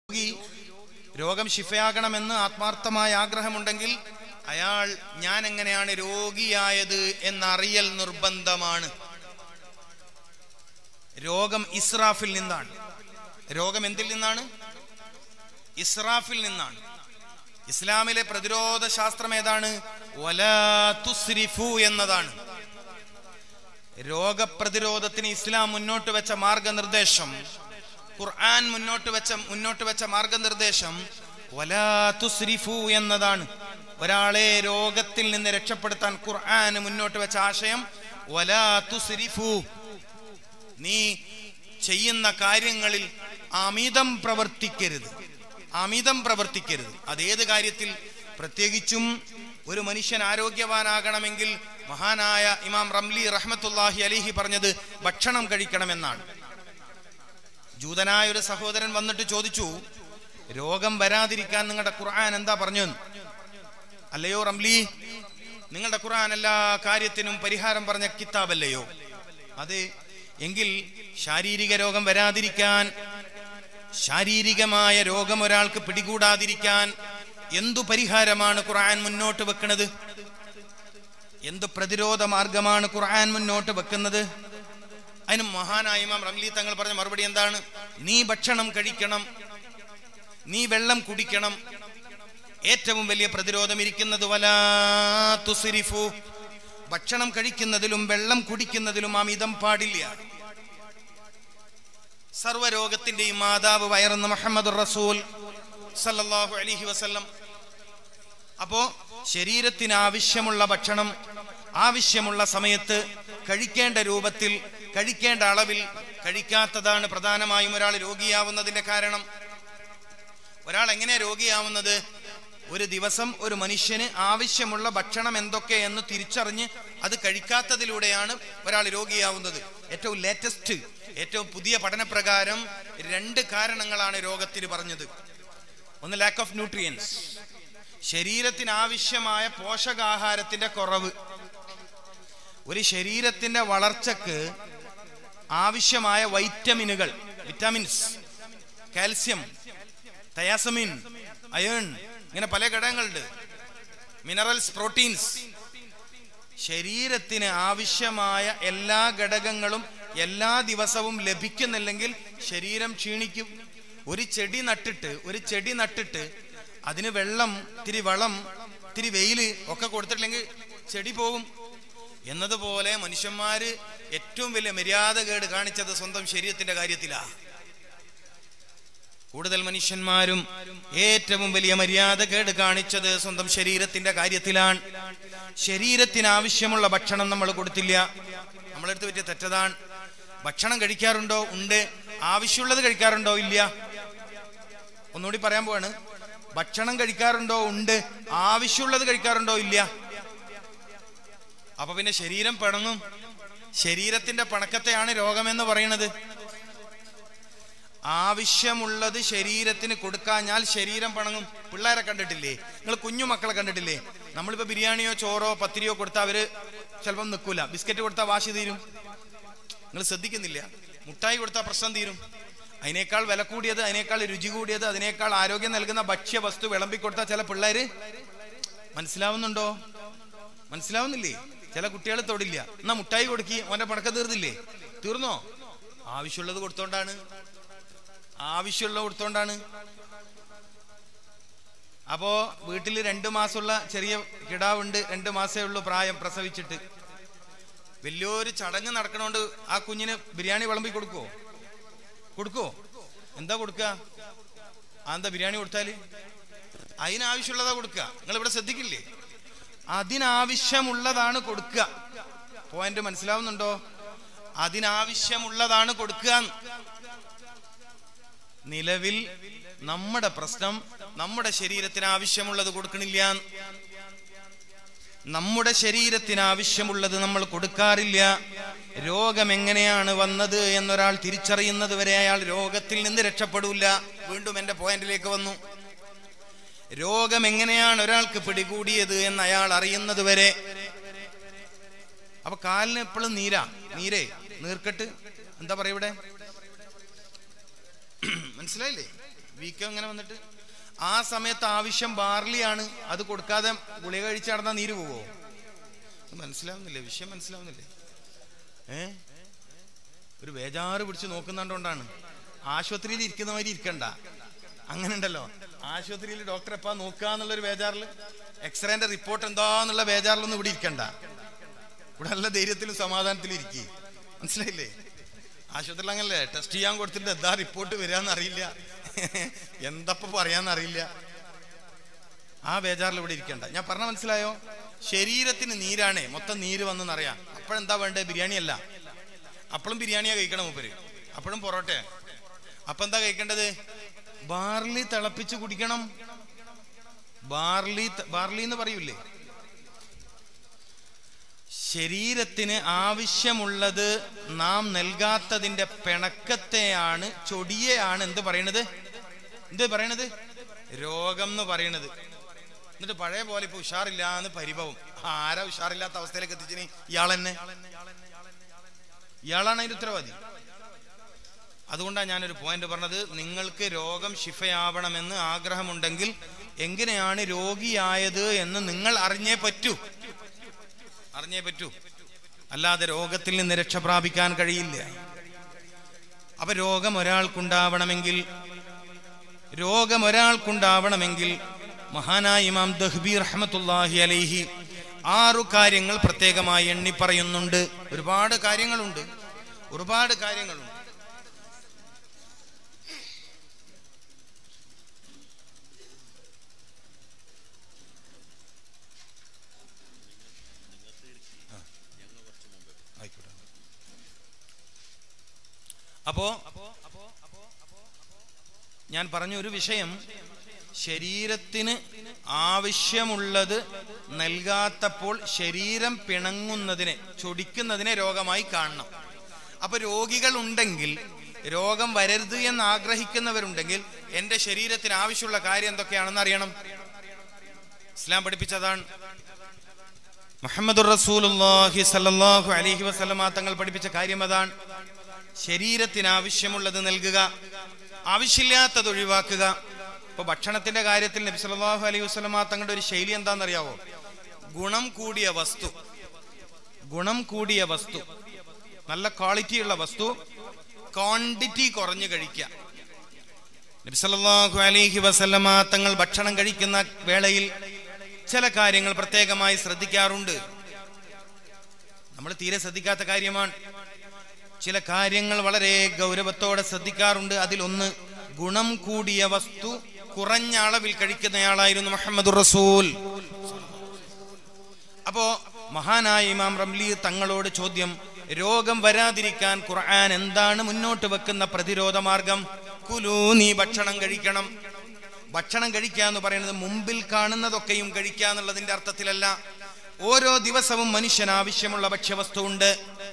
രോഗം ശിഫയാകണമെന്ന് ആത്മാർത്ഥമായ ആഗ്രഹമുണ്ടെങ്കിൽ അയാൾ ഞാൻ എങ്ങനെയാണ് രോഗിയായത് എന്നറിയൽ നിർബന്ധമാണ്. രോഗം ഇസ്രാഫിൽ നിന്നാണ്. രോഗം എന്തിൽ നിന്നാണ്? ഇസ്രാഫിൽ നിന്നാണ്. ഇസ്ലാമിലെ പ്രതിരോധ ശാസ്ത്രം ഏതാണ്? വലാ തുസ്രിഫു എന്നതാണ്. രോഗപ്രതിരോധത്തിന് ഇസ്ലാം മുന്നോട്ട് വെച്ച മാർഗനിർദ്ദേശം, ഖുർആൻ മുന്നോട്ട് വെച്ച മാർഗനിർദ്ദേശം വലാ തുസ്രിഫു എന്നതാണ്. ഒരാളെ രോഗത്തിൽ നിന്ന് രക്ഷപ്പെടുത്താൻ ഖുർആൻ മുന്നോട്ട് വെച്ച ആശയം വലാ തുസ്രിഫു. നീ ചെയ്യുന്ന കാര്യങ്ങളിൽ അമിതം പ്രവർത്തിക്കരുത്. അതേത് കാര്യത്തിൽ? പ്രത്യേകിച്ചും ഒരു മനുഷ്യൻ ആരോഗ്യവാനാകണമെങ്കിൽ മഹാനായ ഇമാം റംലി റഹ്മത്തുള്ളാഹി അലൈഹി പറഞ്ഞത് ഭക്ഷണം കഴിക്കണമെന്നാണ്. ജൂതനായ ഒരു സഹോദരൻ വന്നിട്ട് ചോദിച്ചു, രോഗം വരാതിരിക്കാൻ നിങ്ങളുടെ ഖുർആൻ എന്താ പറഞ്ഞു? അല്ലയോ റംലി, നിങ്ങളുടെ ഖുർആൻ എല്ലാ കാര്യത്തിനും പരിഹാരം പറഞ്ഞ കിതാബല്ലയോ? അതെ. എങ്കിൽ ശാരീരിക രോഗം വരാതിരിക്കാൻ, ശാരീരികമായ രോഗം ഒരാൾക്ക് പിടികൂടാതിരിക്കാൻ എന്തു പരിഹാരമാണ് ഖുർആൻ മുന്നോട്ട് വെക്കുന്നത്? എന്ത് പ്രതിരോധ മാർഗമാണ് ഖുർആൻ മുന്നോട്ട് വെക്കുന്നത്? അതിന് മഹാനായ ഇമാം റംലി തങ്ങൾ പറഞ്ഞ മറുപടി എന്താണ്? നീ ഭക്ഷണം കഴിക്കണം, നീ വെള്ളം കുടിക്കണം. ഏറ്റവും വലിയ പ്രതിരോധം ഇരിക്കുന്നത് വലാ തുസ്രിഫു. ഭക്ഷണം കഴിക്കുന്നതിലും വെള്ളം കുടിക്കുന്നതിലും അമിതം പാടില്ല. സർവരോഗത്തിന്റെയും മാതാവ് വയറുന്ന മുഹമ്മദ് റസൂൽ സല്ലല്ലാഹു അലൈഹി വസല്ലം. അപ്പോ ശരീരത്തിന് ആവശ്യമുള്ള ഭക്ഷണം ആവശ്യമുള്ള സമയത്ത് കഴിക്കേണ്ട രൂപത്തിൽ, കഴിക്കേണ്ട അളവിൽ കഴിക്കാത്തതാണ് പ്രധാനമായും ഒരാൾ രോഗിയാവുന്നതിന്റെ കാരണം. ഒരാൾ എങ്ങനെ രോഗിയാവുന്നത്? ഒരു ദിവസം ഒരു മനുഷ്യന് ആവശ്യമുള്ള ഭക്ഷണം എന്തൊക്കെയെന്ന് തിരിച്ചറിഞ്ഞ് അത് കഴിക്കാത്തതിലൂടെയാണ് ഒരാൾ രോഗിയാവുന്നത്. ഏറ്റവും ലേറ്റസ്റ്റ്, ഏറ്റവും പുതിയ പഠനപ്രകാരം 2 കാരണങ്ങളാണ് രോഗത്തിന് പറഞ്ഞത്. ഒന്ന് ലാക്ക് ഓഫ് ന്യൂട്രിയൻസ്, ശരീരത്തിന് ആവശ്യമായ പോഷകാഹാരത്തിന്റെ കുറവ്. ഒരു ശരീരത്തിന്റെ വളർച്ചക്ക് ആവശ്യമായ വൈറ്റമിനുകൾ, വിറ്റാമിൻസ്, കാൽസ്യം, തയാസമിൻ, അയൺ, ഇങ്ങനെ പല ഘടകങ്ങളുണ്ട്. Minerals, proteins. ശരീരത്തിന് ആവശ്യമായ എല്ലാ ഘടകങ്ങളും എല്ലാ ദിവസവും ലഭിക്കുന്നില്ലെങ്കിൽ ശരീരം ക്ഷീണിക്കും. ഒരു ചെടി നട്ടിട്ട് അതിന് വെള്ളം, ഇത്തിരി വളം, ഇത്തിരി വെയില് ഒക്കെ കൊടുത്തിട്ടില്ലെങ്കിൽ ചെടി പോകും. എന്നതുപോലെ മനുഷ്യന്മാര് ഏറ്റവും വലിയ മര്യാദകേട് കാണിച്ചത് സ്വന്തം ശരീരത്തിന്റെ കാര്യത്തിലാണ്. കൂടുതൽ മനുഷ്യന്മാരും ഏറ്റവും വലിയ മര്യാദകേട് കാണിച്ചത് സ്വന്തം ശരീരത്തിന്റെ കാര്യത്തിലാണ്. ശരീരത്തിന് ആവശ്യമുള്ള ഭക്ഷണം നമ്മൾ കൊടുത്തില്ല. നമ്മളെടുത്ത് പറ്റിയ തെറ്റതാണ്. ഭക്ഷണം കഴിക്കാറുണ്ടോ? ഉണ്ട്. ആവശ്യമുള്ളത് കഴിക്കാറുണ്ടോ? ഇല്ല. ഒന്നുകൂടി പറയാൻ പോവാണ്. ഭക്ഷണം കഴിക്കാറുണ്ടോ? ഉണ്ട്. ആവശ്യമുള്ളത് കഴിക്കാറുണ്ടോ? ഇല്ല. അപ്പൊ പിന്നെ ശരീരം പിണങ്ങും. ശരീരത്തിന്റെ പിണക്കത്തെയാണ് രോഗമെന്ന് പറയുന്നത്. ആവശ്യമുള്ളത് ശരീരത്തിന് കൊടുക്കാഞ്ഞാൽ ശരീരം പിണങ്ങും. പിള്ളേരെ കണ്ടിട്ടില്ലേ? നിങ്ങൾ കുഞ്ഞു മക്കളെ കണ്ടിട്ടില്ലേ? നമ്മളിപ്പോ ബിരിയാണിയോ ചോറോ പത്തിരിയോ കൊടുത്താൽ അവര് ചിലപ്പം നിൽക്കൂല. ബിസ്ക്കറ്റ് കൊടുത്താൽ വാശി തീരും. നിങ്ങൾ ശ്രദ്ധിക്കുന്നില്ല? മുട്ടായി കൊടുത്താൽ പ്രശ്നം തീരും. അതിനേക്കാൾ വില കൂടിയത്, അതിനേക്കാൾ രുചി കൂടിയത്, അതിനേക്കാൾ ആരോഗ്യം നൽകുന്ന ഭക്ഷ്യവസ്തു വിളമ്പിക്കൊടുത്താൽ ചില പിള്ളേര് മനസ്സിലാവുന്നുണ്ടോ? മനസ്സിലാവുന്നില്ലേ? ചില കുട്ടികൾ തൊടില്ല. എന്നാ മുട്ടായി കൊടുക്കി, അവന്റെ പണക്കം തീർന്നില്ലേ? തീർന്നോ? ആവശ്യമുള്ളത് കൊടുത്തോണ്ടാണ്. അപ്പോ വീട്ടിൽ 2 മാസമുള്ള ചെറിയ കിടാവുണ്ട്. 2 മാസമേ ഉള്ളൂ പ്രായം, പ്രസവിച്ചിട്ട്. വലിയൊരു ചടങ്ങ് നടക്കണോണ്ട് ആ കുഞ്ഞിന് ബിരിയാണി വിളമ്പി കൊടുക്കോ? എന്താ കൊടുക്കുക? എന്താ ബിരിയാണി കൊടുത്താല്? അതിനാവശ്യമുള്ളതാ കൊടുക്കുക. നിങ്ങൾ ഇവിടെ ശ്രദ്ധിക്കില്ലേ? അതിനാവശ്യമുള്ളതാണ് കൊടുക്കുക. പോയിന്റ് മനസ്സിലാവുന്നുണ്ടോ? അതിനാവശ്യമുള്ളതാണ് കൊടുക്കുക. നിലവിൽ നമ്മുടെ പ്രശ്നം നമ്മുടെ ശരീരത്തിന് ആവശ്യമുള്ളത് കൊടുക്കണില്ല. നമ്മുടെ ശരീരത്തിന് ആവശ്യമുള്ളത് നമ്മൾ കൊടുക്കാറില്ല. രോഗം എങ്ങനെയാണ് വന്നത് എന്നൊരാൾ തിരിച്ചറിയുന്നത് വരെ അയാൾ രോഗത്തിൽ നിന്ന് രക്ഷപ്പെടില്ല. വീണ്ടും എന്റെ പോയിന്റിലേക്ക് വന്നു. രോഗം എങ്ങനെയാണ് ഒരാൾക്ക് പിടികൂടിയത് എന്ന് അയാൾ അറിയുന്നത് വരെ. അപ്പൊ കാലിന് എപ്പോഴും നീർക്കെട്ട് എന്താ പറയാ ഇവിടെ? മനസ്സിലായില്ലേ? വീക്കം ഇങ്ങനെ വന്നിട്ട് ആ സമയത്ത് ആവശ്യം ബാർലിയാണ്. അത് കൊടുക്കാതെ ഗുളിക കഴിച്ച് നടന്നാൽ നീര് പോവോ? മനസ്സിലാവുന്നില്ലേ? വിഷയം മനസ്സിലാവുന്നില്ലേ? ഒരു ബേജാറ് പിടിച്ച് നോക്കുന്നുണ്ടോണ്ടാണ്. ആശുപത്രിയിൽ ഇരിക്കുന്ന മാതിരി ഇരിക്കണ്ട. അങ്ങനെ ഉണ്ടല്ലോ, ആശുപത്രിയിൽ ഡോക്ടർ എപ്പാ നോക്കുക എന്നുള്ളൊരു ബേജാറിൽ, എക്സ്റേന്റെ റിപ്പോർട്ട് എന്താന്നുള്ള ബേജാറിലൊന്നും ഇവിടെ ഇരിക്കണ്ട. ഇവിടെ നല്ല ധൈര്യത്തിലും സമാധാനത്തിലും ഇരിക്കുക. മനസ്സിലായില്ലേ? ആശുപത്രിയിൽ അങ്ങനല്ലേ, ടെസ്റ്റ് ചെയ്യാൻ കൊടുത്തിട്ട് എന്താ റിപ്പോർട്ട് വരികയെന്നറിയില്ല, എന്തപ്പോ പറയാന്നറിയില്ല. ആ ബേജാറിൽ ഇവിടെ ഇരിക്കണ്ട. ഞാൻ പറഞ്ഞ മനസ്സിലായോ? ശരീരത്തിന് നീരാണേ, മൊത്തം നീര് വന്നെന്നറിയാം. അപ്പോഴെന്താ വേണ്ടത്? ബിരിയാണി അല്ല, അപ്പോഴും ബിരിയാണിയാ കഴിക്കണം മൂപ്പര്, അപ്പോഴും പൊറോട്ട. അപ്പൊ എന്താ കഴിക്കേണ്ടത്? ബാർലി തിളപ്പിച്ച് കുടിക്കണം. ബാർലി എന്ന് പറയൂലേ? ശരീരത്തിന് ആവശ്യമുള്ളത് നാം നൽകാത്തതിന്റെ പിണക്കത്തെയാണ്, ചൊടിയെയാണ് എന്ത് പറയണത്? രോഗം എന്ന് പറയണത്. എന്നിട്ട് പഴയ പോലെ ഇപ്പൊ ഉഷാറില്ല എന്ന് പരിഭവം. ആരാ ഉഷാറില്ലാത്ത അവസ്ഥയിലേക്ക് എത്തിച്ചിന്? ഇയാളാണ് അതിന്റെ ഉത്തരവാദി. അതുകൊണ്ടാണ് ഞാനൊരു പോയിന്റ് പറഞ്ഞത്. നിങ്ങൾക്ക് രോഗം ശിഫയാവണമെന്ന് ആഗ്രഹമുണ്ടെങ്കിൽ എങ്ങനെയാണ് രോഗിയായത് എന്ന് നിങ്ങൾ അറിഞ്ഞേ പറ്റൂ. അല്ലാതെ രോഗത്തിൽ നിന്ന് രക്ഷ പ്രാപിക്കാൻ കഴിയില്ല. അപ്പൊ രോഗം ഒരാൾക്കുണ്ടാവണമെങ്കിൽ മഹാനായ ഇമാം ദഹ്ബി റഹ്മത്തുള്ളാഹി അലൈഹി 6 കാര്യങ്ങൾ പ്രത്യേകമായി എണ്ണി പറയുന്നുണ്ട്. ഒരുപാട് കാര്യങ്ങളുണ്ട്. അപ്പോ ഞാൻ പറഞ്ഞ ഒരു വിഷയം, ശരീരത്തിന് ആവശ്യമുള്ളത് നൽകാത്തപ്പോൾ ശരീരം പിണങ്ങുന്നതിനെ, ചൊടിക്കുന്നതിനെ രോഗമായി കാണണം. അപ്പൊ രോഗികൾ ഉണ്ടെങ്കിൽ, രോഗം വരരുത് എന്ന് ആഗ്രഹിക്കുന്നവരുണ്ടെങ്കിൽ എന്റെ ശരീരത്തിന് ആവശ്യമുള്ള കാര്യം എന്തൊക്കെയാണെന്ന് അറിയണം. ഇസ്ലാം പഠിപ്പിച്ചതാണ്. മുഹമ്മദുർ റസൂലുള്ളാഹി സ്വല്ലല്ലാഹു അലൈഹി വസല്ലമ തങ്ങൾ പഠിപ്പിച്ച കാര്യം അതാണ്. ശരീരത്തിന് ആവശ്യമുള്ളത് നൽകുക, ആവശ്യമില്ലാത്തത് ഒഴിവാക്കുക. ഇപ്പൊ ഭക്ഷണത്തിന്റെ കാര്യത്തിൽ നബി സല്ലല്ലാഹു അലൈഹി വസല്ലമ തങ്ങളുടെ ഒരു ശൈലി എന്താണെന്നറിയാവോ? ഗുണം കൂടിയ വസ്തു, നല്ല ക്വാളിറ്റിയുള്ള വസ്തു ക്വാണ്ടിറ്റി കുറഞ്ഞു കഴിക്കുക. നബി സല്ലല്ലാഹു അലൈഹി വസല്ലമ തങ്ങൾ ഭക്ഷണം കഴിക്കുന്ന വേളയിൽ ചില കാര്യങ്ങൾ പ്രത്യേകമായി ശ്രദ്ധിക്കാറുണ്ട്. നമ്മൾ തീരെ ശ്രദ്ധിക്കാത്ത കാര്യമാണ്. ചില കാര്യങ്ങൾ വളരെ ഗൗരവത്തോടെ ശ്രദ്ധിക്കാറുണ്ട്. അതിലൊന്ന്, ഗുണം കൂടിയ വസ്തു കുറഞ്ഞ അളവിൽ കഴിക്കുന്നയാളായിരുന്നു മുഹമ്മദുർ റസൂൽ. അപ്പോ മഹാനായ ഇമാം റംലി തങ്ങളോട് ചോദ്യം, രോഗം വരാതിരിക്കാൻ ഖുർആൻ എന്താണ് മുന്നോട്ട് വെക്കുന്ന പ്രതിരോധ മാർഗം? കുലൂ, നീ ഭക്ഷണം കഴിക്കണം. ഭക്ഷണം കഴിക്കുക എന്ന് പറയുന്നത് മുമ്പിൽ കാണുന്നതൊക്കെയും കഴിക്കുക എന്നുള്ളതിന്റെ അർത്ഥത്തിലല്ല. ഓരോ ദിവസവും മനുഷ്യന് ആവശ്യമുള്ള ഭക്ഷ്യവസ്തു ഉണ്ട്.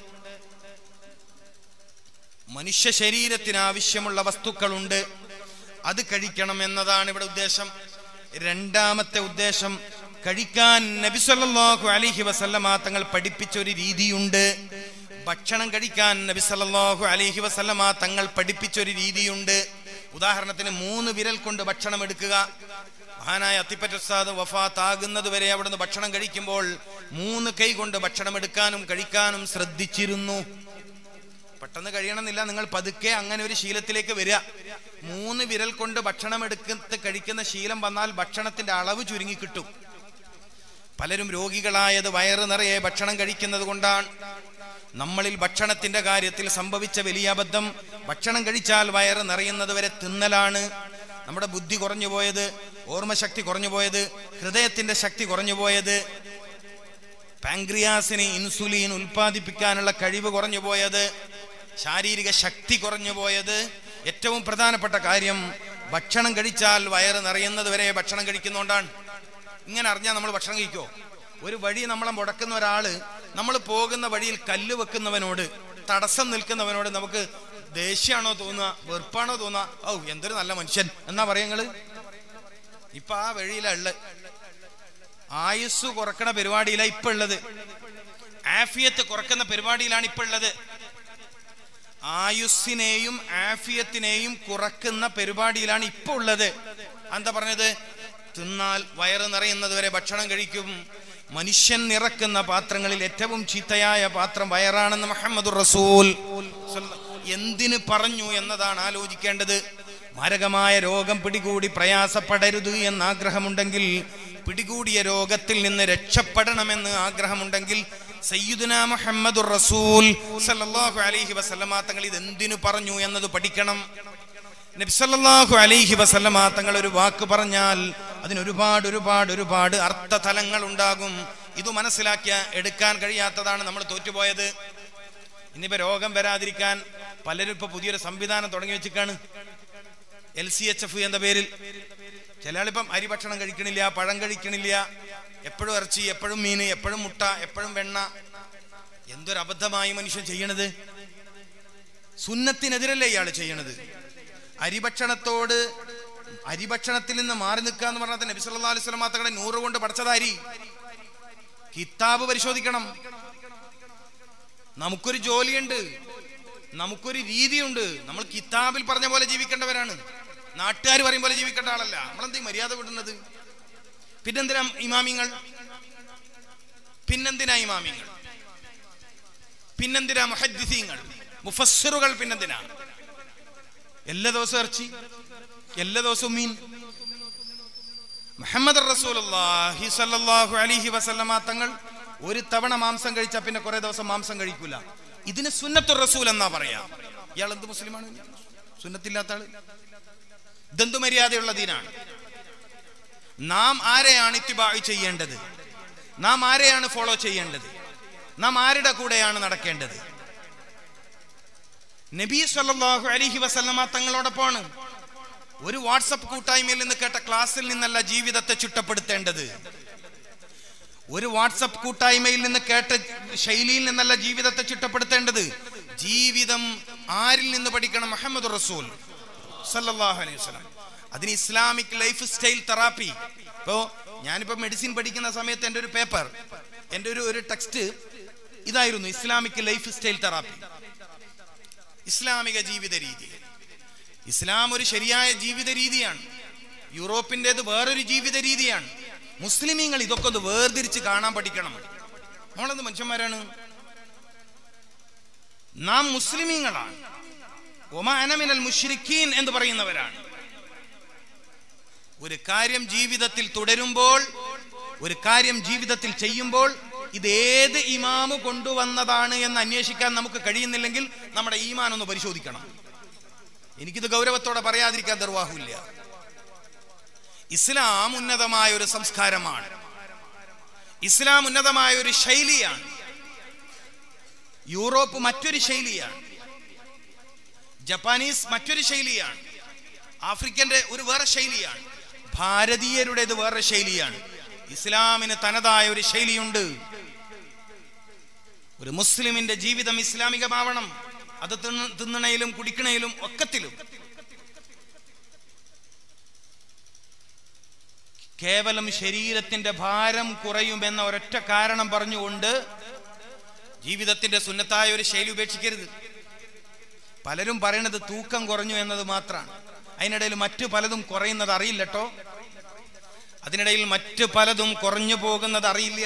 മനുഷ്യ ശരീരത്തിന് ആവശ്യമുള്ള വസ്തുക്കളുണ്ട്, അത് കഴിക്കണം എന്നതാണ് ഇവിടെ ഉദ്ദേശം. രണ്ടാമത്തെ ഉദ്ദേശം, കഴിക്കാൻ നബി സല്ലല്ലാഹു അലൈഹി വസല്ലമ തങ്ങൾ പഠിപ്പിച്ച ഒരു രീതിയുണ്ട്. ഭക്ഷണം കഴിക്കാൻ നബി സല്ലല്ലാഹു അലൈഹി വസല്ലമ തങ്ങൾ പഠിപ്പിച്ച ഒരു രീതിയുണ്ട്. ഉദാഹരണത്തിന് 3 വിരൽ കൊണ്ട് ഭക്ഷണം എടുക്കുക. മഹാനായ അത്തിപ്പറ്റ ഉസ്താദ് വഫാത്താകുന്നത് വരെ അവിടുന്ന് ഭക്ഷണം കഴിക്കുമ്പോൾ 3 കൈ കൊണ്ട് ഭക്ഷണം എടുക്കാനും കഴിക്കാനും ശ്രദ്ധിച്ചിരുന്നു. പെട്ടെന്ന് കഴിയണമെന്നില്ല, നിങ്ങൾ പതുക്കെ അങ്ങനെ ഒരു ശീലത്തിലേക്ക് വരിക. 3 വിരൽ കൊണ്ട് ഭക്ഷണം കഴിക്കുന്ന ശീലം വന്നാൽ ഭക്ഷണത്തിന്റെ അളവ് ചുരുങ്ങി കിട്ടും. പലരും രോഗികളായത് വയറ് നിറയെ ഭക്ഷണം കഴിക്കുന്നത് കൊണ്ടാണ്. നമ്മളിൽ ഭക്ഷണത്തിന്റെ കാര്യത്തിൽ സംഭവിച്ച വലിയ അബദ്ധം, ഭക്ഷണം കഴിച്ചാൽ വയറ് നിറയുന്നത് വരെ തിന്നലാണ്. നമ്മുടെ ബുദ്ധി കുറഞ്ഞു പോയത്, ഓർമ്മശക്തി കുറഞ്ഞു പോയത്, ഹൃദയത്തിന്റെ ശക്തി കുറഞ്ഞു പോയത്, പാൻക്രിയാസിന് ഇൻസുലിൻ ഉൽപ്പാദിപ്പിക്കാനുള്ള കഴിവ് കുറഞ്ഞു പോയത്, ശാരീരിക ശക്തി കുറഞ്ഞു പോയത്. ഏറ്റവും പ്രധാനപ്പെട്ട കാര്യം, ഭക്ഷണം കഴിച്ചാൽ വയറ് നിറയുന്നത് വരെ ഭക്ഷണം കഴിക്കുന്നതുകൊണ്ടാണ്. ഇങ്ങനെ അറിഞ്ഞാൽ നമ്മൾ ഭക്ഷണം കഴിക്കുമോ? ഒരു വഴി നമ്മളെ മുടക്കുന്ന ഒരാള്, നമ്മൾ പോകുന്ന വഴിയിൽ കല്ല് വെക്കുന്നവനോട്, തടസ്സം നിൽക്കുന്നവനോട് നമുക്ക് ദേഷ്യമാണോ തോന്നുക, വെറുപ്പാണോ തോന്നുക? ഔ, എന്തൊരു നല്ല മനുഷ്യൻ എന്നാ പറയുന്നത്. ഇപ്പൊ ആ വഴിയിലുള്ള ആയുസ് കുറക്കണ പരിപാടിയിലാണ് ഇപ്പൊ ഉള്ളത്. ആഫിയത്ത് കുറക്കുന്ന പരിപാടിയിലാണ് ഇപ്പൊ ഉള്ളത്. ആയുസ്സിനെയും ആഫിയത്തിനെയും കുറക്കുന്ന പരിപാടിയിലാണ് ഇപ്പൊ ഉള്ളത്. എന്താ പറഞ്ഞത്? തിന്നാൽ വയറ് നിറയുന്നത് വരെ ഭക്ഷണം കഴിക്കും. മനുഷ്യൻ നിറക്കുന്ന പാത്രങ്ങളിൽ ഏറ്റവും ചീത്തയായ പാത്രം വയറാണെന്ന് മുഹമ്മദുർ റസൂൽ. എന്തിന് പറഞ്ഞു എന്നതാണ് ആലോചിക്കേണ്ടത്. മാരകമായ രോഗം പിടികൂടി പ്രയാസപ്പെടരുത് എന്ന ആഗ്രഹമുണ്ടെങ്കിൽ, പിടികൂടിയ രോഗത്തിൽ നിന്ന് രക്ഷപ്പെടണമെന്ന് ആഗ്രഹമുണ്ടെങ്കിൽ സയ്യിദുനാ മുഹമ്മദുർ റസൂൽ സല്ലല്ലാഹു അലൈഹി വസല്ലമ തങ്ങൾ ഇതെന്തിനു പറഞ്ഞു എന്നത് പഠിക്കണം. നബി സല്ലല്ലാഹു അലൈഹി വസല്ലമ തങ്ങൾ ഒരു വാക്ക് പറഞ്ഞാൽ അതിന് ഒരുപാട് അർത്ഥതലങ്ങൾ ഉണ്ടാകും. ഇത് മനസ്സിലാക്കിയ എടുക്കാൻ കഴിയാത്തതാണ് നമ്മൾ തോറ്റുപോയത്. ഇനിയിപ്പോ രോഗം വരാതിരിക്കാൻ പലരും ഇപ്പൊ പുതിയൊരു സംവിധാനം തുടങ്ങി വെച്ചിട്ടാണ്, LCHF എന്ന പേരിൽ. ചില ആളിപ്പം അരി ഭക്ഷണം കഴിക്കണില്ല, പഴം കഴിക്കണില്ല, എപ്പോഴും ഇറച്ചി, എപ്പോഴും മീന്, എപ്പോഴും മുട്ട, എപ്പോഴും വെണ്ണ. എന്തൊരു അബദ്ധമായി മനുഷ്യൻ ചെയ്യണത്. സുന്നത്തിനെതിരല്ലേ ഇയാൾ ചെയ്യണത്. അരിഭക്ഷണത്തിൽ നിന്ന് മാറി നിൽക്കുക എന്ന് പറഞ്ഞാൽ നബി സല്ലല്ലാഹു അലൈഹി വസല്ലം തങ്ങളുടെ 100 കൊണ്ട് പഠിച്ചത് അരി. കിതാബ് പരിശോധിക്കണം. നമുക്കൊരു ജോലിയുണ്ട്, നമുക്കൊരു രീതിയുണ്ട്. നമ്മൾ കിതാബിൽ പറഞ്ഞ പോലെ ജീവിക്കേണ്ടവരാണ്. നാട്ടുകാർ പറയും പോലെ ജീവിക്കേണ്ട ആളല്ല. നമ്മളെന്തീ മര്യാദ വിടുന്നത്? പിന്നെന്തിനാ ഇമാമിങ്ങൾ? പിന്നെന്തിനാ മുഹദ്ദിസീങ്ങൾ, മുഫസ്സിറുകൾ? പിന്നെന്തിനാ എല്ലാ ദിവസവും ഇറച്ചി, എല്ലാ ദിവസവും മീൻ? മുഹമ്മദ് റസൂലുള്ളാഹി സ്വല്ലല്ലാഹു അലൈഹി വസല്ലമ തങ്ങൾ ഒരു തവണ മാംസം കഴിച്ചാൽ പിന്നെ കുറെ ദിവസം മാംസം കഴിക്കൂല. ഇതിന് സുന്നത്തുർ റസൂൽ എന്നാ പറയാ. ഇയാൾ എന്ത് മുസ്ലിമാണ്? സുന്നത്തില്ലാത്ത ആള്. ഇതെന്തു മര്യാദയുള്ള ദീനാണ്? നാം ആരെയാണ് ഇത്തിബാ ചെയ്യേണ്ടത്? നാം ആരെയാണ് ഫോളോ ചെയ്യേണ്ടത്? നാം ആരുടെ കൂടെയാണ് നടക്കേണ്ടത്? നബി സല്ലല്ലാഹു അലൈഹി വസല്ലമ തങ്ങളോടൊപ്പമാണ്. ഒരു വാട്സപ്പ് കൂട്ടായ്മയിൽ നിന്ന് കേട്ട ക്ലാസ്സിൽ നിന്നല്ല ജീവിതത്തെ ചിട്ടപ്പെടുത്തേണ്ടത്. ഒരു വാട്സപ്പ് കൂട്ടായ്മയിൽ നിന്ന് കേട്ട ശൈലിയിൽ നിന്നല്ല ജീവിതത്തെ ചിട്ടപ്പെടുത്തേണ്ടത്. ജീവിതം ആരിൽ നിന്ന് പഠിക്കണം? മുഹമ്മദ് റസൂൽ സല്ലല്ലാഹു അലൈഹി വസല്ലം. അതിന് ഇസ്ലാമിക് ലൈഫ് സ്റ്റൈൽ തെറാപ്പി. ഇപ്പോ ഞാനിപ്പോ മെഡിസിൻ പഠിക്കുന്ന സമയത്ത് എൻ്റെ ഒരു പേപ്പർ, എൻ്റെ ഒരു ടെക്സ്റ്റ് ഇതായിരുന്നു, ഇസ്ലാമിക് ലൈഫ് സ്റ്റൈൽ തെറാപ്പി, ഇസ്ലാമിക ജീവിത രീതി. ഇസ്ലാം ഒരു ശരിയായ ജീവിത രീതിയാണ്. യൂറോപ്പിൻ്റെത് വേറൊരു ജീവിത രീതിയാണ്. മുസ്ലിമീങ്ങൾ ഇതൊക്കെ ഒന്ന് വേർതിരിച്ച് കാണാൻ പഠിക്കണം. നമ്മളെന്ത് മനുഷ്യന്മാരാണ്? നാം മുസ്ലിമീങ്ങളാണ്. വമാ അന മിനൽ മുശ്രിക്കീൻ എന്ന് പറയുന്നവരാണ്. ഒരു കാര്യം ജീവിതത്തിൽ തുടരുമ്പോൾ, ഒരു കാര്യം ജീവിതത്തിൽ ചെയ്യുമ്പോൾ ഇത് ഏത് ഇമാമ് കൊണ്ടുവന്നതാണ് എന്ന് അന്വേഷിക്കാൻ നമുക്ക് കഴിയുന്നില്ലെങ്കിൽ നമ്മുടെ ഈമാൻ ഒന്ന് പരിശോധിക്കണം. എനിക്കിത് ഗൗരവത്തോടെ പറയാതിരിക്കാൻ നിർവാഹമില്ല. ഇസ്ലാം ഉന്നതമായ ഒരു സംസ്കാരമാണ്. ഇസ്ലാം ഉന്നതമായ ഒരു ശൈലിയാണ്. യൂറോപ്പ് മറ്റൊരു ശൈലിയാണ്. ജപ്പാനീസ് മറ്റൊരു ശൈലിയാണ്. ആഫ്രിക്കന്റെ ഒരു വേറെ ശൈലിയാണ്. ഭാരതീയരുടേത് വേറെ ശൈലിയാണ്. ഇസ്ലാമിന് തനതായ ഒരു ശൈലിയുണ്ട്. ഒരു മുസ്ലിമിന്റെ ജീവിതം ഇസ്ലാമികമാവണം. അത് തിന്നണയിലും കുടിക്കണയിലും ഒക്കത്തിലും. കേവലം ശരീരത്തിന്റെ ഭാരം കുറയുമെന്ന ഒരൊറ്റ കാരണം പറഞ്ഞുകൊണ്ട് ജീവിതത്തിന്റെ സുന്നത്തായ ഒരു ശൈലി ഉപേക്ഷിക്കരുത്. പലരും പറയണത് തൂക്കം കുറഞ്ഞു എന്നത് മാത്രമാണ്. അതിനിടയിൽ മറ്റു പലതും കുറയുന്നത് അറിയില്ലട്ടോ. അതിനിടയിൽ മറ്റു പലതും കുറഞ്ഞു പോകുന്നത് അറിയില്ല.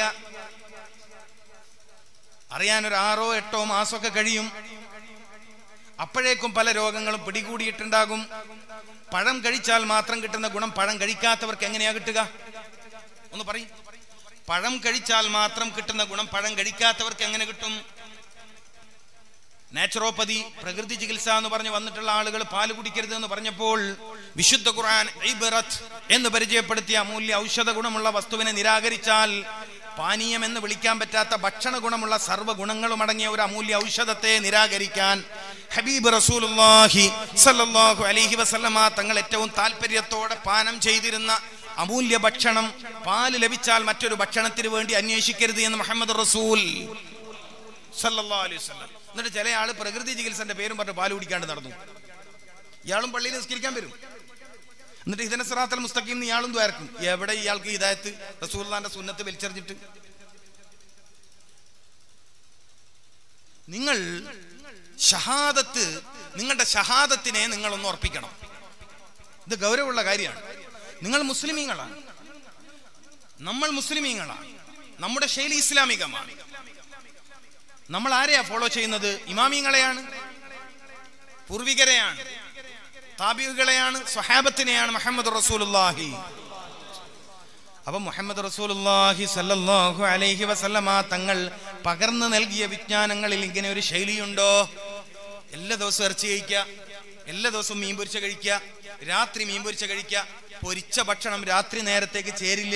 അറിയാൻ ഒരു 6-8 മാസമൊക്കെ കഴിയും. അപ്പോഴേക്കും പല രോഗങ്ങളും പിടികൂടിയിട്ടുണ്ടാകും. പഴം കഴിച്ചാൽ മാത്രം കിട്ടുന്ന ഗുണം പഴം കഴിക്കാത്തവർക്ക് എങ്ങനെയാ കിട്ടുക? ഒന്ന് പറയും. പഴം കഴിച്ചാൽ മാത്രം കിട്ടുന്ന ഗുണം പഴം കഴിക്കാത്തവർക്ക് എങ്ങനെ കിട്ടും? നാച്ചുറോപ്പതി, പ്രകൃതി ചികിത്സ എന്ന് പറഞ്ഞ് വന്നിട്ടുള്ള ആളുകൾ പാല് കുടിക്കരുത് എന്ന് പറഞ്ഞപ്പോൾ വിശുദ്ധ ഖുർആൻ ഇബ്റത്ത് എന്ന് പരിചയപ്പെടുത്തിയ അമൂല്യ ഔഷധ ഗുണമുള്ള വസ്തുവിനെ നിരാകരിച്ചാൽ പാനീയം എന്ന് വിളിക്കാൻ പറ്റാത്ത ഭക്ഷണ ഗുണമുള്ള സർവ്വ ഗുണങ്ങളും അടങ്ങിയ ഒരു അമൂല്യ ഔഷധത്തെ നിരാകരിക്കാൻ ഹബീബ് റസൂലുള്ളാഹി സ്വല്ലല്ലാഹു അലൈഹി വസല്ലമ തങ്ങൾ ഏറ്റവും താല്പര്യത്തോടെ പാനം ചെയ്തിരുന്ന അമൂല്യ ഭക്ഷണം പാല് ലഭിച്ചാൽ മറ്റൊരു ഭക്ഷണത്തിന് വേണ്ടി അന്വേഷിക്കരുത് എന്ന് മുഹമ്മദ് റസൂൽ സല്ലല്ലാഹു അലൈഹി വസല്ലം. എന്നിട്ട് ചില ആള് പ്രകൃതി ചികിത്സന്റെ പേരും പറഞ്ഞ് പാല് കുടിക്കാണ്ട് നടന്നു. ഇയാളും പള്ളിയിൽ നിസ്കരിക്കാൻ വരും. എന്നിട്ട് ഇഹ്ദിന സിറാത്തൽ മുസ്തഖീം ഇയാളും ദ്വാരക്കും. എവിടെ ഇയാൾക്ക് ഹിദായത്ത്? റസൂലുള്ളാഹിന്റെ സുന്നത്ത് വലിച്ചെറിഞ്ഞിട്ട്. നിങ്ങൾ ഷഹാദത്ത്, നിങ്ങളുടെ ഷഹാദത്തിനെ നിങ്ങളൊന്ന് ഉറപ്പിക്കണം. ഇത് ഗൗരവമുള്ള കാര്യമാണ്. നിങ്ങൾ മുസ്ലിമീങ്ങളാണ്, നമ്മൾ മുസ്ലിമീങ്ങളാണ്, നമ്മുടെ ശൈലി ഇസ്ലാമികമാണ്. നമ്മൾ ആരെയാ ഫോളോ ചെയ്യുന്നത്? ഇമാമിങ്ങളെയാണ്, പൂർവികരെയാണ്, താബിഉകളെയാണ്, സ്വഹാബത്തിനെയാണ്, മുഹമ്മദ് റസൂലുള്ളാഹി. അപ്പൊ മുഹമ്മദ് റസൂലുള്ളാഹി സല്ലല്ലാഹു അലൈഹി വസല്ലമ തങ്ങൾ പകർന്നു നൽകിയ വിജ്ഞാനങ്ങളിൽ ഇങ്ങനെ ഒരു ശൈലിയുണ്ടോ? എല്ലാ ദിവസവും ഇറച്ചി കഴിക്കുക, എല്ലാ ദിവസവും മീൻ പൊരിച്ച കഴിക്കുക, രാത്രി മീൻ പൊരിച്ച കഴിക്കുക. പൊരിച്ച ഭക്ഷണം രാത്രി നേരത്തേക്ക് ചേരില്ല.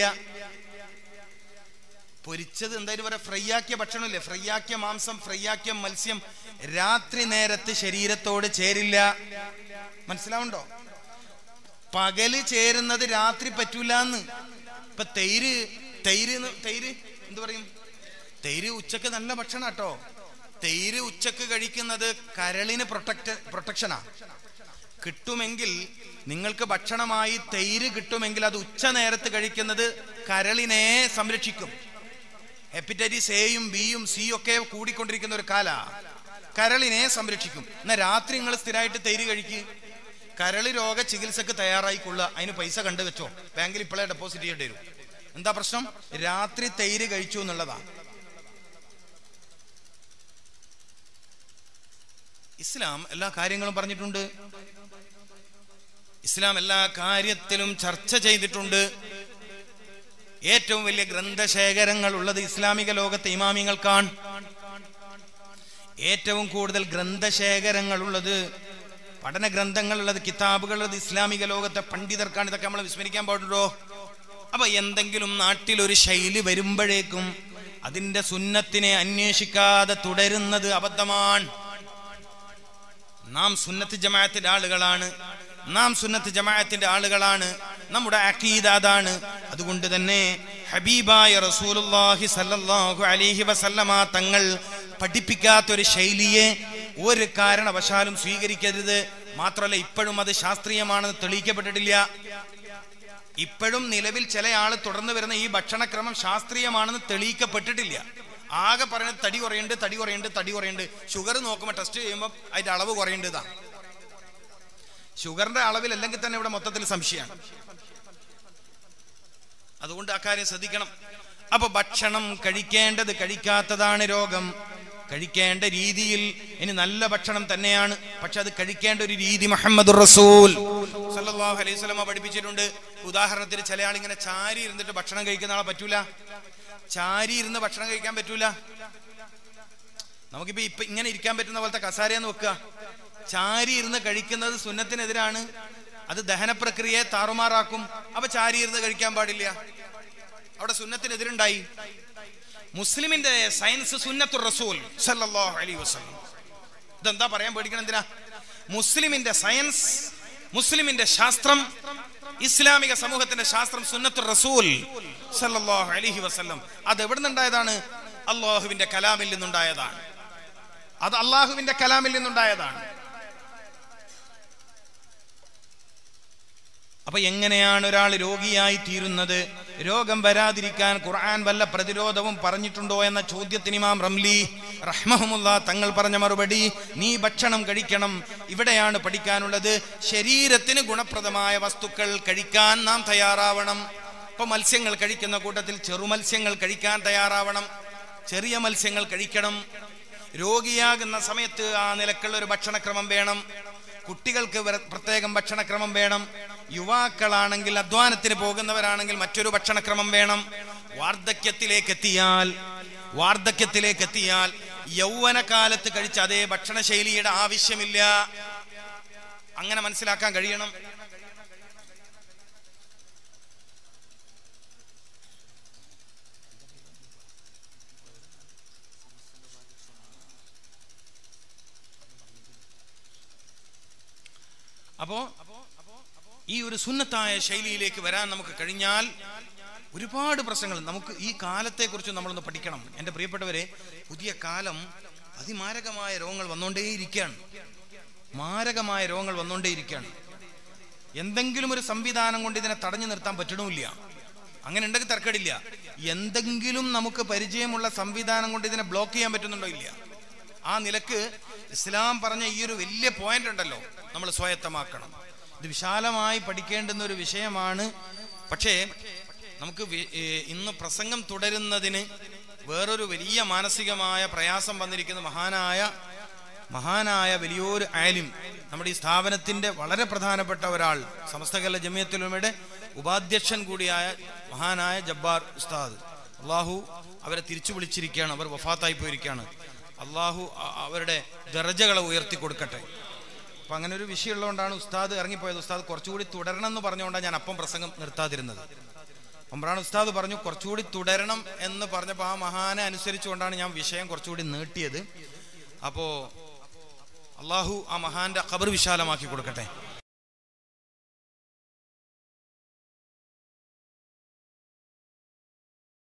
പൊരിച്ചത് എന്തായാലും പറയാ, ഫ്രൈ ആക്കിയ ഭക്ഷണമില്ലേ, ഫ്രൈ ആക്കിയ മാംസം, ഫ്രൈ ആക്കിയ മത്സ്യം രാത്രി നേരത്ത് ശരീരത്തോട് ചേരില്ല. മനസ്സിലാവുണ്ടോ? പകല് ചേരുന്നത് രാത്രി പറ്റൂലെന്ന്. ഇപ്പൊ തൈര് എന്ത് പറയും? തൈര് ഉച്ചക്ക് നല്ല ഭക്ഷണം കേട്ടോ. തൈര് ഉച്ചക്ക് കഴിക്കുന്നത് കരളിന് പ്രൊട്ടക്ഷനാ. കിട്ടുമെങ്കിൽ നിങ്ങൾക്ക് ഭക്ഷണമായി തൈര് കിട്ടുമെങ്കിൽ അത് ഉച്ച നേരത്ത് കഴിക്കുന്നത് കരളിനെ സംരക്ഷിക്കും. ഹെപ്പറ്റൈറ്റിസ് എയും ബിയും സിയും ഒക്കെ കൂടിക്കൊണ്ടിരിക്കുന്ന ഒരു കാല, കരളിനെ സംരക്ഷിക്കും. എന്നാൽ രാത്രി നിങ്ങൾ സ്ഥിരമായിട്ട് തൈര് കഴിക്കുക, കരളി രോഗ ചികിത്സക്ക് തയ്യാറായിക്കൊള്ളുക. അതിന് പൈസ കണ്ടു വെച്ചോ, ബാങ്കിൽ ഇപ്പോഴേ ഡെപ്പോസിറ്റ് ചെയ്യേണ്ടി വരും. എന്താ പ്രശ്നം? രാത്രി തൈര് കഴിച്ചു എന്നുള്ളതാണ്. ഇസ്ലാം എല്ലാ കാര്യങ്ങളും പറഞ്ഞിട്ടുണ്ട്. ഇസ്ലാം എല്ലാ കാര്യത്തിലും ചർച്ച ചെയ്തിട്ടുണ്ട്. ഏറ്റവും വലിയ ഗ്രന്ഥശേഖരങ്ങൾ ഉള്ളത് ഇസ്ലാമിക ലോകത്തെ ഇമാമിങ്ങൾക്കാണ്. ഏറ്റവും കൂടുതൽ ഗ്രന്ഥശേഖരങ്ങൾ ഉള്ളത്, പഠന ഗ്രന്ഥങ്ങളുള്ളത്, കിതാബുകളുള്ളത് ഇസ്ലാമിക ലോകത്തെ പണ്ഡിതർക്കാണ്. ഇതൊക്കെ നമ്മൾ വിസ്മരിക്കാൻ പാടുണ്ടോ? അപ്പൊ എന്തെങ്കിലും നാട്ടിലൊരു ശൈലി വരുമ്പോഴേക്കും അതിന്റെ സുന്നത്തിനെ അന്വേഷിക്കാതെ തുടരുന്നത് അബദ്ധമാണ്. നാം സുന്നത്ത് ജമാഅത്തിന്റെ ആളുകളാണ്, നമ്മുടെ അഖീദ അതാണ്. അതുകൊണ്ട് തന്നെ ഹബീബായ റസൂലുള്ളാഹി സല്ലല്ലാഹു അലൈഹി വസല്ലമ തങ്ങൾ പഠിപ്പിക്കാത്തൊരു ശൈലിയെ ഒരു കാരണവശാലും സ്വീകരിക്കരുത്. മാത്രമല്ല, ഇപ്പോഴും അത് ശാസ്ത്രീയമാണെന്ന് തെളിയിക്കപ്പെട്ടിട്ടില്ല. ഇപ്പോഴും നിലവിൽ ചില ആള് തുടർന്ന് വരുന്ന ഈ ഭക്ഷണക്രമം ശാസ്ത്രീയമാണെന്ന് തെളിയിക്കപ്പെട്ടിട്ടില്ല. ആകെ പറയുന്നത് തടി കുറയുന്നുണ്ട്. ഷുഗർ നോക്കുമ്പോൾ ടെസ്റ്റ് ചെയ്യുമ്പോൾ അതിന്റെ അളവ് കുറയേണ്ടതാണ്. ഷുഗറിന്റെ അളവിൽ അല്ലെങ്കിൽ തന്നെ ഇവിടെ മൊത്തത്തിൽ സംശയമാണ്. അതുകൊണ്ട് അക്കാര്യം ശ്രദ്ധിക്കണം. അപ്പൊ ഭക്ഷണം കഴിക്കാത്തതാണ് രോഗം. കഴിക്കേണ്ട രീതിയിൽ ഇനി നല്ല ഭക്ഷണം തന്നെയാണ്, പക്ഷെ അത് കഴിക്കേണ്ട ഒരു രീതി മുഹമ്മദുർ റസൂൽ സല്ലല്ലാഹു അലൈഹി വസല്ലം പഠിപ്പിച്ചിട്ടുണ്ട്. ഉദാഹരണത്തിന് ചില ആളിങ്ങനെ ചാരി ഇരുന്നിട്ട് ഭക്ഷണം കഴിക്കുന്ന ആളെ പറ്റൂല. ചാരി ഇരുന്ന് ഭക്ഷണം കഴിക്കാൻ പറ്റൂല. നമുക്കിപ്പോ ഇങ്ങനെ ഇരിക്കാൻ പറ്റുന്ന പോലത്തെ കസാരയെന്ന് വെക്കുക. ചാരി ഇരുന്ന് കഴിക്കുന്നത് സുന്നത്തിനെതിരാണ്. അത് ദഹന പ്രക്രിയയെ താറുമാറാക്കും. അപ്പൊ ചാരി ഇരുന്ന് കഴിക്കാൻ പാടില്ല. അവിടെ സുന്നത്തിനെതിരുണ്ടായി. മുസ്ലിമിന്റെ സയൻസ് സുന്നത്തുർ റസൂൽ സല്ലല്ലാഹു അലൈഹി വസല്ലം. ഇതെന്താ പറയാൻ പേടിക്കണം എന്തിനാ? മുസ്ലിമിന്റെ സയൻസ്, മുസ്ലിമിന്റെ ശാസ്ത്രം, ഇസ്ലാമിക സമൂഹത്തിന്റെ ശാസ്ത്രം സുന്നത്തുർ റസൂൽ സല്ലല്ലാഹു അലൈഹി വസല്ലം. അത് എവിടെ നിന്നുണ്ടായതാണ്? അല്ലാഹുവിന്റെ കലാമിൽ നിന്നുണ്ടായതാണ്. അപ്പൊ എങ്ങനെയാണ് ഒരാൾ രോഗിയായി തീരുന്നത്? രോഗം വരാതിരിക്കാൻ ഖുർആൻ വല്ല പ്രതിരോധവും പറഞ്ഞിട്ടുണ്ടോ എന്ന ചോദ്യത്തിന് ഇമാം റംലി റഹ്മഹുമുല്ലാ തങ്ങൾ പറഞ്ഞ മറുപടി, നീ ഭക്ഷണം കഴിക്കണം. ഇവിടെയാണ് പഠിക്കാനുള്ളത്. ശരീരത്തിന് ഗുണപ്രദമായ വസ്തുക്കൾ കഴിക്കാൻ നാം തയ്യാറാവണം. ഇപ്പൊ മത്സ്യങ്ങൾ കഴിക്കുന്ന കൂട്ടത്തിൽ ചെറുമത്സ്യങ്ങൾ കഴിക്കാൻ തയ്യാറാവണം. ചെറിയ മത്സ്യങ്ങൾ കഴിക്കണം. രോഗിയാകുന്ന സമയത്ത് ആ നിലക്കുള്ള ഒരു ഭക്ഷണക്രമം വേണം. കുട്ടികൾക്ക് പ്രത്യേകം ഭക്ഷണക്രമം വേണം. യുവാക്കളാണെങ്കിൽ, അധ്വാനത്തിന് പോകുന്നവരാണെങ്കിൽ മറ്റൊരു ഭക്ഷണക്രമം വേണം. വാർദ്ധക്യത്തിലേക്ക് എത്തിയാൽ യൗവനകാലത്ത് കഴിച്ച അതേ ഭക്ഷണശൈലിയുടെ ആവശ്യമില്ല. അങ്ങനെ മനസ്സിലാക്കാൻ കഴിയണം. അപ്പോ ഈ ഒരു സുന്നത്തായ ശൈലിയിലേക്ക് വരാൻ നമുക്ക് കഴിഞ്ഞാൽ ഒരുപാട് പ്രശ്നങ്ങൾ നമുക്ക് ഈ കാലത്തെക്കുറിച്ച് നമ്മളൊന്ന് പഠിക്കണം. എൻ്റെ പ്രിയപ്പെട്ടവരെ, പുതിയ കാലം അതിമാരകമായ രോഗങ്ങൾ വന്നുകൊണ്ടേയിരിക്കുകയാണ്. എന്തെങ്കിലും ഒരു സംവിധാനം കൊണ്ട് ഇതിനെ തടഞ്ഞു നിർത്താൻ പറ്റണമില്ല. അങ്ങനെ ഉണ്ടെങ്കിൽ തർക്കടില്ല. എന്തെങ്കിലും നമുക്ക് പരിചയമുള്ള സംവിധാനം കൊണ്ട് ഇതിനെ ബ്ലോക്ക് ചെയ്യാൻ പറ്റുന്നുണ്ടോ? ഇല്ല. ആ നിലക്ക് ഇസ്ലാം പറഞ്ഞ ഈ ഒരു വലിയ പോയിന്റ് ഉണ്ടല്ലോ നമ്മൾ സ്വായത്തമാക്കണം. ഇത് വിശാലമായി പഠിക്കേണ്ടുന്ന ഒരു വിഷയമാണ്. പക്ഷേ നമുക്ക് ഇന്ന് പ്രസംഗം തുടരുന്നതിന് വേറൊരു വലിയ മാനസികമായ പ്രയാസം വന്നിരിക്കുന്ന മഹാനായ വലിയൊരു ആലിം, നമ്മുടെ ഈ സ്ഥാപനത്തിന്റെ വളരെ പ്രധാനപ്പെട്ട ഒരാൾ, സമസ്ത കേരള ജമിയത്തുൽ ഉലമയുടെ ഉപാധ്യക്ഷൻ കൂടിയായ മഹാനായ ജബ്ബാർ ഉസ്താദ്, അള്ളാഹു അവരെ തിരിച്ചു വിളിച്ചിരിക്കുകയാണ്. അവർ വഫാത്തായി പോയിരിക്കുകയാണ്. അള്ളാഹു അവരുടെ ദർജകളെ ഉയർത്തി കൊടുക്കട്ടെ. അപ്പം അങ്ങനെ ഒരു വിഷയമുള്ളതുകൊണ്ടാണ് ഉസ്താദ് ഇറങ്ങിപ്പോയത്. ഉസ്താദ് കുറച്ചുകൂടി തുടരണം എന്ന് പറഞ്ഞുകൊണ്ടാണ് ഞാൻ അപ്പം പ്രസംഗം നിർത്താതിരുന്നത്. ഒമ്രാൻ ഉസ്താദ് പറഞ്ഞു കുറച്ചുകൂടി തുടരണം എന്ന് പറഞ്ഞപ്പോൾ ആ മഹാനെ അനുസരിച്ചുകൊണ്ടാണ് ഞാൻ വിഷയം കുറച്ചുകൂടി നീട്ടിയത്. അപ്പോൾ അള്ളാഹു ആ മഹാന്റെ ഖബർ വിശാലമാക്കി കൊടുക്കട്ടെ.